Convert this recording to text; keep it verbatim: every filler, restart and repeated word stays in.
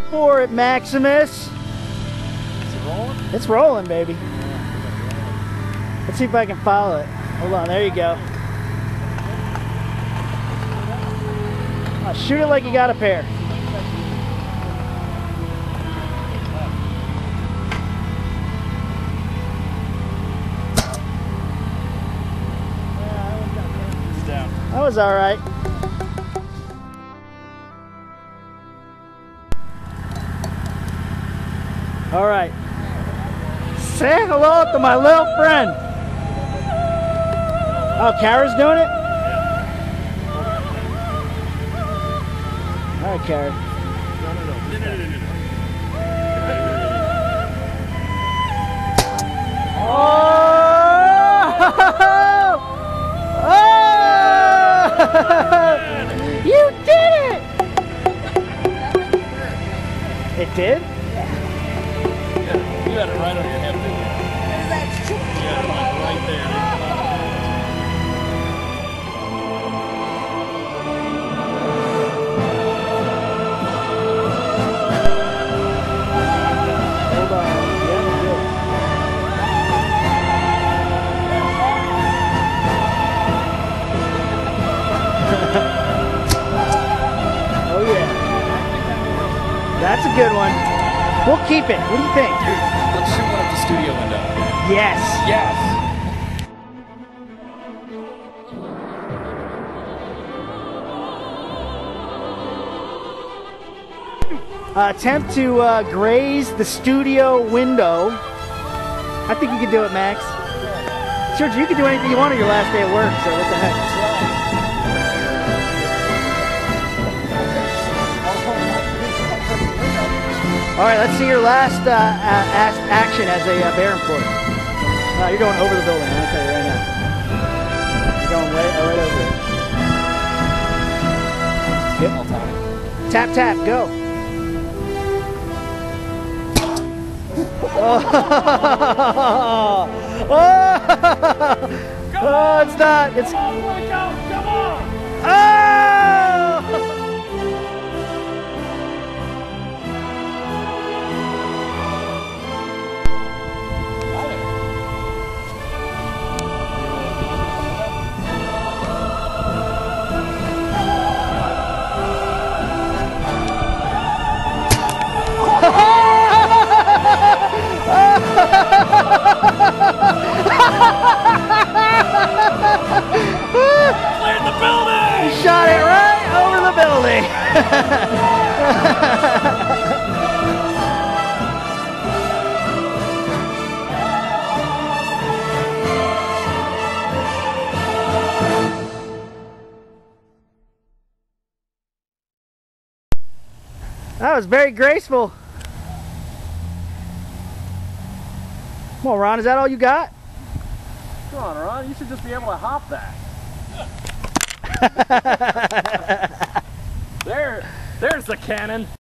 for it, Maximus. Is it rolling? It's rolling, baby. Let's see if I can follow it. Hold on, there you go. Oh, shoot it like you got a pair. That was all right. All right. Say hello to my little friend. Oh, Kara's doing it? All right, Kara. Oh! Oh! You did it! It did? You had it right on your head, didn't you? That's true. You had it like right there. Hold on. Yeah, good. Oh yeah. That's a good one. We'll keep it. What do you think? Let's shoot one at the studio window. Yes. Yes. Uh, attempt to uh, graze the studio window. I think you can do it, Max. Sure, you can do anything you want on your last day at work, so what the heck? All right, let's see your last uh, uh, action as a uh, bear employee. Uh, you're going over the building, I'm going to tell you right now. You're going way, oh, right over there. Skip. Tap, tap, go. Oh, oh, oh it's not. It's. Come on! Come on! Oh! Cleared the building! You shot it right over the building. That was very graceful. Come on, Ron, is that all you got? Come on, Ron, you should just be able to hop that. there, there's the cannon.